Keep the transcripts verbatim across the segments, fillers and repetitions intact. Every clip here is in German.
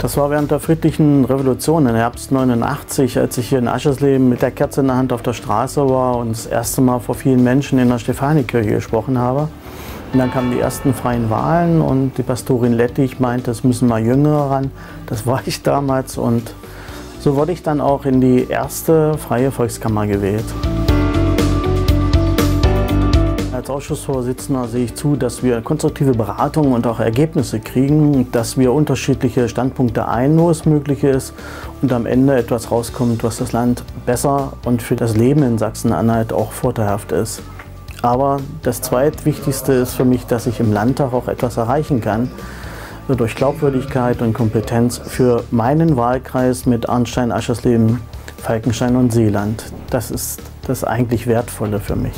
Das war während der friedlichen Revolution im Herbst neunundachtzig, als ich hier in Aschersleben mit der Kerze in der Hand auf der Straße war und das erste Mal vor vielen Menschen in der Stephanikirche gesprochen habe. Und dann kamen die ersten freien Wahlen und die Pastorin Lettich meinte, es müssen mal Jüngere ran. Das war ich damals und so wurde ich dann auch in die erste freie Volkskammer gewählt. Als Ausschussvorsitzender sehe ich zu, dass wir konstruktive Beratungen und auch Ergebnisse kriegen, dass wir unterschiedliche Standpunkte ein, wo es möglich ist und am Ende etwas rauskommt, was das Land besser und für das Leben in Sachsen-Anhalt auch vorteilhaft ist. Aber das Zweitwichtigste ist für mich, dass ich im Landtag auch etwas erreichen kann, durch Glaubwürdigkeit und Kompetenz für meinen Wahlkreis mit Arnstein, Aschersleben, Falkenstein und Seeland. Das ist das eigentlich Wertvolle für mich.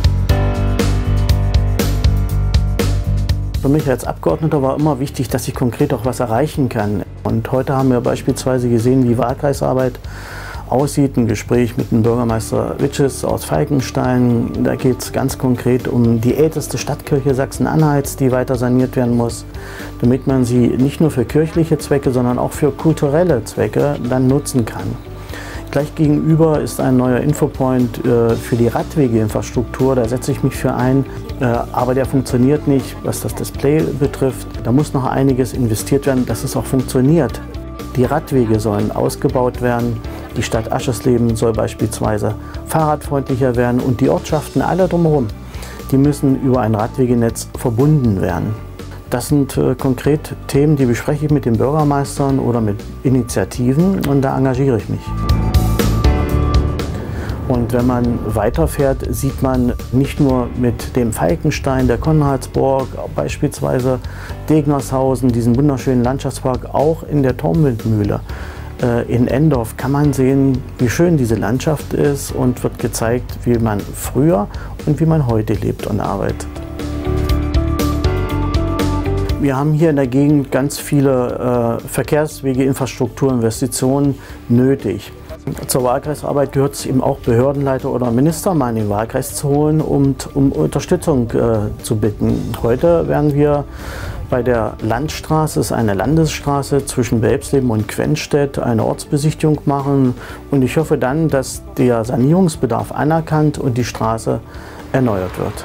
Für mich als Abgeordneter war immer wichtig, dass ich konkret auch was erreichen kann. Und heute haben wir beispielsweise gesehen, wie Wahlkreisarbeit aussieht. Ein Gespräch mit dem Bürgermeister Witsches aus Falkenstein. Da geht es ganz konkret um die älteste Stadtkirche Sachsen-Anhalts, die weiter saniert werden muss, damit man sie nicht nur für kirchliche Zwecke, sondern auch für kulturelle Zwecke dann nutzen kann. Gleich gegenüber ist ein neuer Infopoint äh, für die Radwegeinfrastruktur. Da setze ich mich für ein, äh, aber der funktioniert nicht, was das Display betrifft. Da muss noch einiges investiert werden, dass es auch funktioniert. Die Radwege sollen ausgebaut werden. Die Stadt Aschersleben soll beispielsweise fahrradfreundlicher werden und die Ortschaften alle drumherum, die müssen über ein Radwegenetz verbunden werden. Das sind äh, konkret Themen, die bespreche ich mit den Bürgermeistern oder mit Initiativen und da engagiere ich mich. Und wenn man weiterfährt, sieht man nicht nur mit dem Falkenstein, der Konradsburg, beispielsweise Degnershausen, diesen wunderschönen Landschaftspark, auch in der Turmwindmühle äh, in Endorf kann man sehen, wie schön diese Landschaft ist und wird gezeigt, wie man früher und wie man heute lebt und arbeitet. Wir haben hier in der Gegend ganz viele äh, Verkehrswege, Infrastrukturinvestitionen nötig. Zur Wahlkreisarbeit gehört es eben auch, Behördenleiter oder Minister mal in den Wahlkreis zu holen und um Unterstützung äh, zu bitten. Heute werden wir bei der Landstraße, es ist eine Landesstraße zwischen Welpsleben und Quenstedt, eine Ortsbesichtigung machen und ich hoffe dann, dass der Sanierungsbedarf anerkannt und die Straße erneuert wird.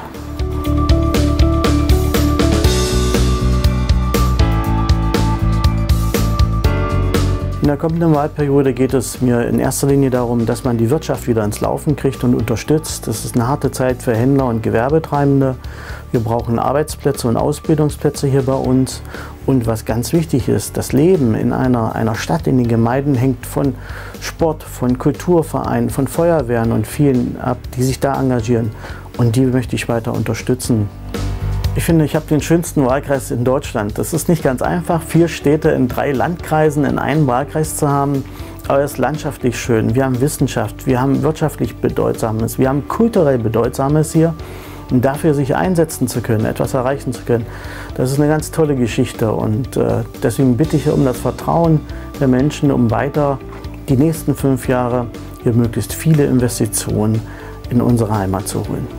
In der kommenden Wahlperiode geht es mir in erster Linie darum, dass man die Wirtschaft wieder ins Laufen kriegt und unterstützt. Das ist eine harte Zeit für Händler und Gewerbetreibende. Wir brauchen Arbeitsplätze und Ausbildungsplätze hier bei uns. Und was ganz wichtig ist, das Leben in einer, einer Stadt, in den Gemeinden hängt von Sport, von Kulturvereinen, von Feuerwehren und vielen ab, die sich da engagieren. Und die möchte ich weiter unterstützen. Ich finde, ich habe den schönsten Wahlkreis in Deutschland. Das ist nicht ganz einfach, vier Städte in drei Landkreisen in einem Wahlkreis zu haben, aber es ist landschaftlich schön. Wir haben Wissenschaft, wir haben wirtschaftlich Bedeutsames, wir haben kulturell Bedeutsames hier. Und dafür sich einsetzen zu können, etwas erreichen zu können, das ist eine ganz tolle Geschichte. Und äh, deswegen bitte ich um das Vertrauen der Menschen, um weiter die nächsten fünf Jahre hier möglichst viele Investitionen in unsere Heimat zu holen.